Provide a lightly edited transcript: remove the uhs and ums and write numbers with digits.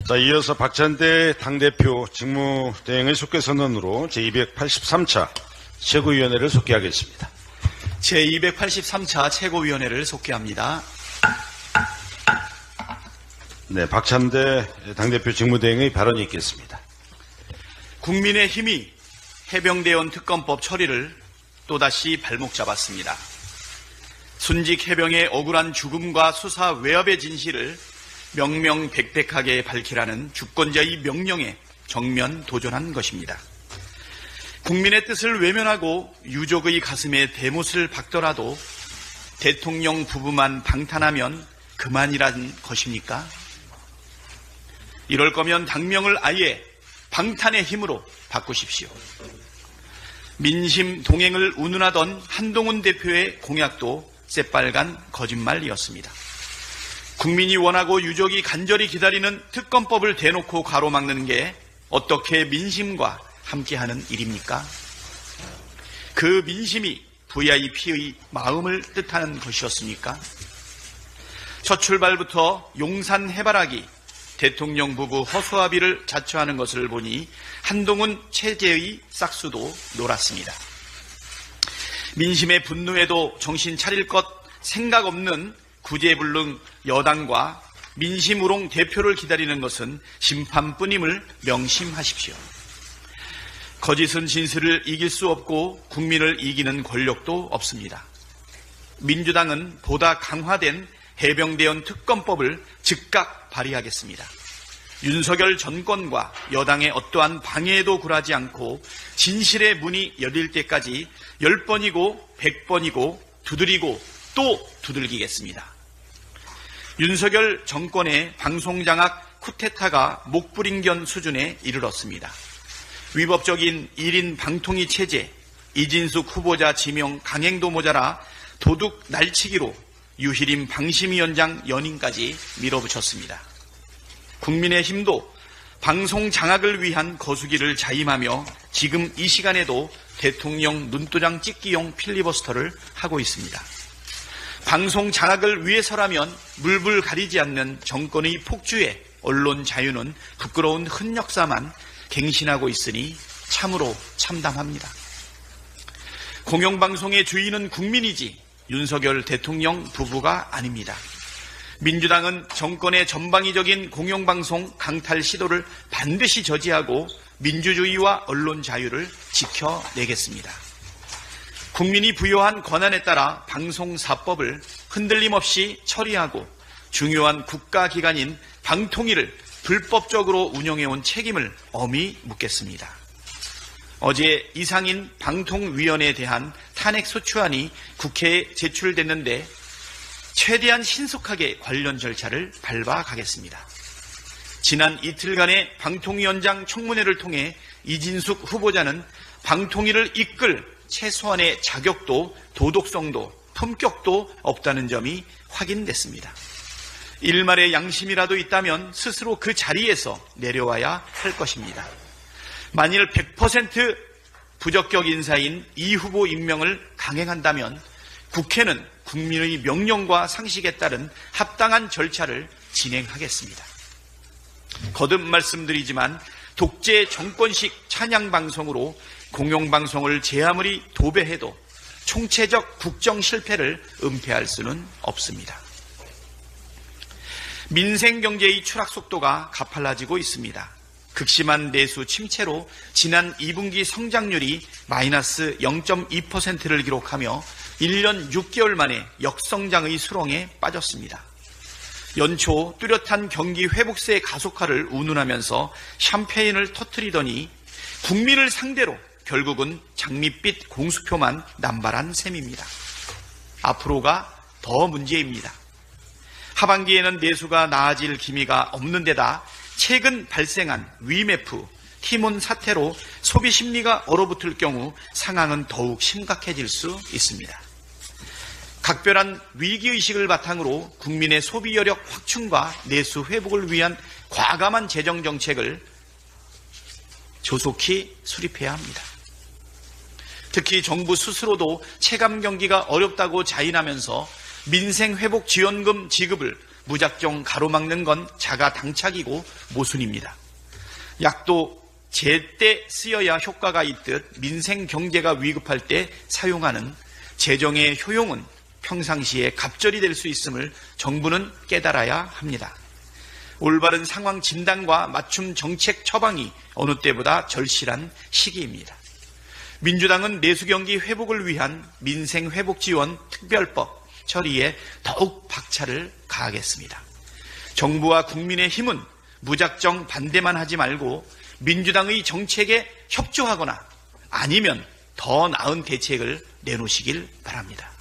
자, 이어서 박찬대 당대표 직무대행의 속개 선언으로 제283차 최고위원회를 속개하겠습니다. 제283차 최고위원회를 속개합니다. 네, 박찬대 당대표 직무대행의 발언이 있겠습니다. 국민의힘이 해병대원 특검법 처리를 또다시 발목 잡았습니다. 순직 해병의 억울한 죽음과 수사 외압의 진실을 명명백백하게 밝히라는 주권자의 명령에 정면 도전한 것입니다. 국민의 뜻을 외면하고 유족의 가슴에 대못을 박더라도 대통령 부부만 방탄하면 그만이란 것입니까? 이럴 거면 당명을 아예 방탄의 힘으로 바꾸십시오. 민심 동행을 운운하던 한동훈 대표의 공약도 새빨간 거짓말이었습니다. 국민이 원하고 유족이 간절히 기다리는 특검법을 대놓고 가로막는 게 어떻게 민심과 함께하는 일입니까? 그 민심이 VIP의 마음을 뜻하는 것이었습니까? 첫 출발부터 용산 해바라기 대통령 부부 허수아비를 자처하는 것을 보니 한동훈 체제의 싹수도 놀았습니다. 민심의 분노에도 정신 차릴 것 생각 없는 구제불능 여당과 민심우롱 대표를 기다리는 것은 심판뿐임을 명심하십시오. 거짓은 진실을 이길 수 없고 국민을 이기는 권력도 없습니다. 민주당은 보다 강화된 해병대원 특검법을 즉각 발의하겠습니다. 윤석열 정권과 여당의 어떠한 방해에도 굴하지 않고 진실의 문이 열릴 때까지 10번이고 100번이고 두드리고 또 두들기겠습니다. 윤석열 정권의 방송장악 쿠데타가 목불인견 수준에 이르렀습니다. 위법적인 1인 방통위 체제, 이진숙 후보자 지명 강행도 모자라 도둑 날치기로 유희림 방심위원장 연임까지 밀어붙였습니다. 국민의힘도 방송 장악을 위한 거수기를 자임하며 지금 이 시간에도 대통령 눈도장 찍기용 필리버스터를 하고 있습니다. 방송 장악을 위해서라면 물불 가리지 않는 정권의 폭주에 언론 자유는 부끄러운 흑역사만 갱신하고 있으니 참으로 참담합니다. 공영방송의 주인은 국민이지 윤석열 대통령 부부가 아닙니다. 민주당은 정권의 전방위적인 공영방송 강탈 시도를 반드시 저지하고 민주주의와 언론 자유를 지켜내겠습니다. 국민이 부여한 권한에 따라 방송사법을 흔들림 없이 처리하고 중요한 국가기관인 방통위를 불법적으로 운영해온 책임을 엄히 묻겠습니다. 어제 이상인 방통위원회에 대한 탄핵소추안이 국회에 제출됐는데 최대한 신속하게 관련 절차를 밟아가겠습니다. 지난 이틀간의 방통위원장 청문회를 통해 이진숙 후보자는 방통위를 이끌 최소한의 자격도 도덕성도 품격도 없다는 점이 확인됐습니다. 일말의 양심이라도 있다면 스스로 그 자리에서 내려와야 할 것입니다. 만일 100% 부적격 인사인 이 후보 임명을 강행한다면 국회는 국민의 명령과 상식에 따른 합당한 절차를 진행하겠습니다. 거듭 말씀드리지만 독재 정권식 찬양방송으로 공영방송을 제 아무리 도배해도 총체적 국정 실패를 은폐할 수는 없습니다. 민생경제의 추락 속도가 가팔라지고 있습니다. 극심한 내수 침체로 지난 2분기 성장률이 마이너스 0.2%를 기록하며 1년 6개월 만에 역성장의 수렁에 빠졌습니다. 연초 뚜렷한 경기 회복세의 가속화를 운운하면서 샴페인을 터뜨리더니 국민을 상대로 결국은 장밋빛 공수표만 남발한 셈입니다. 앞으로가 더 문제입니다. 하반기에는 내수가 나아질 기미가 없는 데다 최근 발생한 위메프, 티몬 사태로 소비 심리가 얼어붙을 경우 상황은 더욱 심각해질 수 있습니다. 각별한 위기의식을 바탕으로 국민의 소비 여력 확충과 내수 회복을 위한 과감한 재정 정책을 조속히 수립해야 합니다. 특히 정부 스스로도 체감 경기가 어렵다고 자인하면서 민생회복지원금 지급을 무작정 가로막는 건 자가 당착이고 모순입니다. 약도 제때 쓰여야 효과가 있듯 민생 경제가 위급할 때 사용하는 재정의 효용은 평상시에 갑절이 될 수 있음을 정부는 깨달아야 합니다. 올바른 상황 진단과 맞춤 정책 처방이 어느 때보다 절실한 시기입니다. 민주당은 내수경기 회복을 위한 민생회복지원 특별법 처리에 더욱 박차를 가하겠습니다. 정부와 국민의 힘은 무작정 반대만 하지 말고 민주당의 정책에 협조하거나 아니면 더 나은 대책을 내놓으시길 바랍니다.